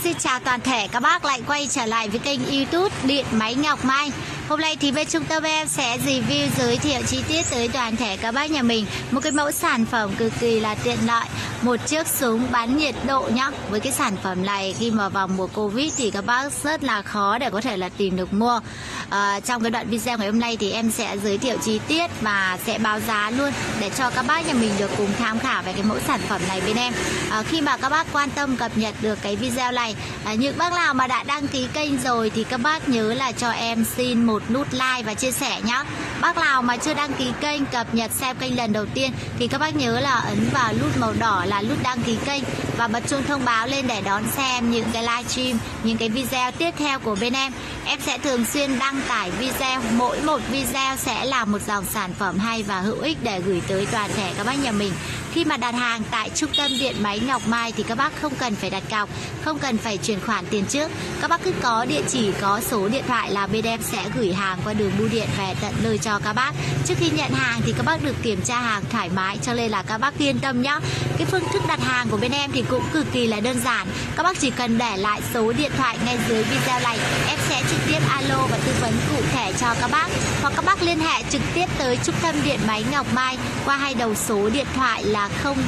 Xin chào toàn thể các bác lại quay trở lại với kênh YouTube Điện Máy Ngọc Mai. Hôm nay thì bên trung tâm em sẽ review giới thiệu chi tiết tới toàn thể các bác nhà mình một cái mẫu sản phẩm cực kỳ là tiện lợi, một chiếc súng bắn nhiệt độ nhá. Với cái sản phẩm này khi mà vào mùa Covid thì các bác rất là khó để có thể là tìm được mua. Trong cái đoạn video ngày hôm nay thì em sẽ giới thiệu chi tiết và sẽ báo giá luôn để cho các bác nhà mình được cùng tham khảo về cái mẫu sản phẩm này bên em. Khi mà các bác quan tâm cập nhật được cái video này, những bác nào mà đã đăng ký kênh rồi thì các bác nhớ là cho em xin một nút like và chia sẻ nhé. Bác nào mà chưa đăng ký kênh cập nhật xem kênh lần đầu tiên thì các bác nhớ là ấn vào nút màu đỏ là nút đăng ký kênh và bật chuông thông báo lên để đón xem những cái livestream, những cái video tiếp theo của bên em. Em sẽ thường xuyên đăng tải video, mỗi một video sẽ là một dòng sản phẩm hay và hữu ích để gửi tới toàn thể các bác nhà mình. Khi mà đặt hàng tại trung tâm điện máy Ngọc Mai thì các bác không cần phải đặt cọc, không cần phải chuyển khoản tiền trước. Các bác cứ có địa chỉ, có số điện thoại là bên em sẽ gửi hàng qua đường bưu điện về tận nơi cho các bác. Trước khi nhận hàng thì các bác được kiểm tra hàng thoải mái, cho nên là các bác yên tâm nhé. Cái phương thức đặt hàng của bên em thì cũng cực kỳ là đơn giản. Các bác chỉ cần để lại số điện thoại ngay dưới video này, em sẽ trực tiếp alo và tư vấn cụ thể cho các bác. Hoặc các bác liên hệ trực tiếp tới trung tâm điện máy Ngọc Mai qua hai đầu số điện thoại là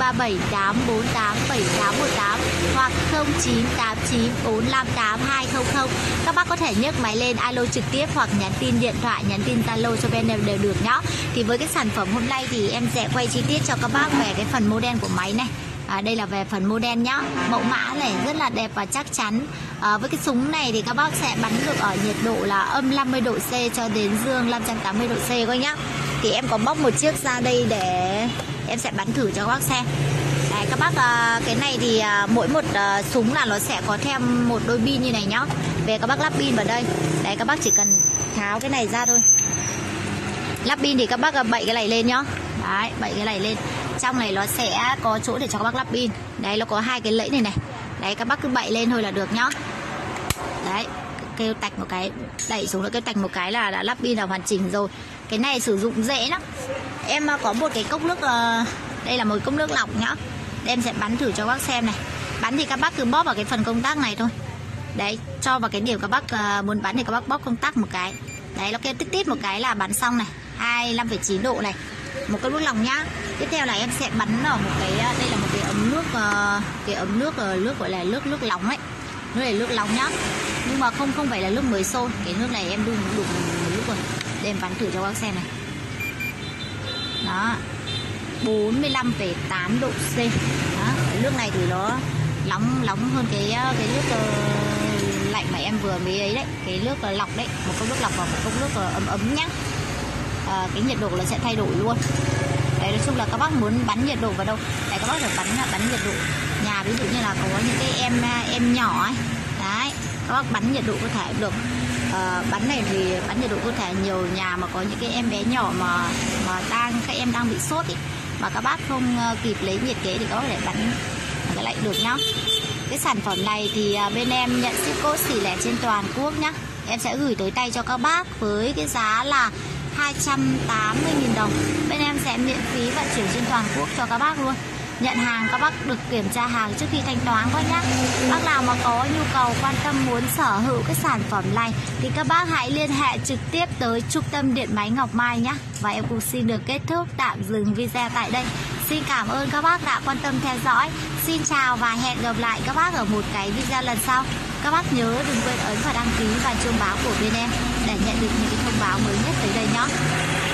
0378487818 hoặc 0989458200. Các bác có thể nhấc máy lên alo trực tiếp hoặc nhắn tin điện thoại, nhắn tin Zalo cho bên em đều được nhá. Thì với cái sản phẩm hôm nay thì em sẽ quay chi tiết cho các bác về cái phần model của máy này. Đây là về phần model nhá. Mẫu mã này rất là đẹp và chắc chắn. Với cái súng này thì các bác sẽ bắn được ở nhiệt độ là âm 50 độ C cho đến dương 580 độ C các nhá. Thì em có bóc một chiếc ra đây để em sẽ bắn thử cho các bác xem. Đấy, các bác cái này thì mỗi một súng là nó sẽ có thêm một đôi pin như này nhá. Về các bác lắp pin vào đây. Đấy, các bác chỉ cần tháo cái này ra thôi. Lắp pin thì các bác bậy cái này lên nhá. Đấy, bậy cái này lên. Trong này nó sẽ có chỗ để cho các bác lắp pin. Đấy, nó có hai cái lẫy này này. Đấy, các bác cứ bậy lên thôi là được nhá. Đấy, kêu tạch một cái, đẩy xuống nó kêu tạch một cái là đã lắp pin là hoàn chỉnh rồi. Cái này sử dụng dễ lắm. Em có một cái cốc nước, đây là một cốc nước lọc nhá. Đây, em sẽ bắn thử cho các bác xem này. Bắn thì các bác cứ bóp vào cái phần công tắc này thôi. Đấy, cho vào cái điểm các bác muốn bắn thì các bác bóp công tắc một cái. Đấy, nó kêu tít tít một cái là bắn xong này. 25,9 độ này. Một cốc nước lọc nhá. Tiếp theo là em sẽ bắn ở một cái, đây là một cái ấm nước, cái ấm nước, nước gọi là nước nóng ấy. Nước này nước nóng nhá. Nhưng mà không phải là nước mới sôi. Cái nước này em đun đủ một lúc rồi. Để em bắn thử cho các bác xem này. Đó, 45,8 độ C. Đó, cái nước này thì nó nóng hơn cái nước lạnh mà em vừa mới ấy đấy, cái nước lọc đấy, một cốc nước lọc và một cốc nước ấm nhá. Cái nhiệt độ nó sẽ thay đổi luôn. Đấy, nói chung là các bác muốn bắn nhiệt độ vào đâu, đấy các bác phải bắn nhiệt độ nhà, ví dụ như là có những cái em nhỏ ấy, đấy các bác bắn nhiệt độ có thể được. Bắn này thì bắn nhiệt độ cơ thể, nhiều nhà mà có những cái em bé nhỏ mà các em đang bị sốt ý, mà các bác không kịp lấy nhiệt kế thì có thể bắn cái lạnh được nhá. Cái sản phẩm này thì bên em nhận ship code xỉ lẻ trên toàn quốc nhá. Em sẽ gửi tới tay cho các bác với cái giá là 280.000 đồng. Bên em sẽ miễn phí vận chuyển trên toàn quốc cho các bác luôn. Nhận hàng các bác được kiểm tra hàng trước khi thanh toán các nhá. Bác nào mà có nhu cầu quan tâm muốn sở hữu cái sản phẩm này thì các bác hãy liên hệ trực tiếp tới trung tâm điện máy Ngọc Mai nhé. Và em cũng xin được kết thúc tạm dừng video tại đây. Xin cảm ơn các bác đã quan tâm theo dõi. Xin chào và hẹn gặp lại các bác ở một cái video lần sau. Các bác nhớ đừng quên ấn vào đăng ký và chuông báo của bên em để nhận được những cái thông báo mới nhất tới đây nhé.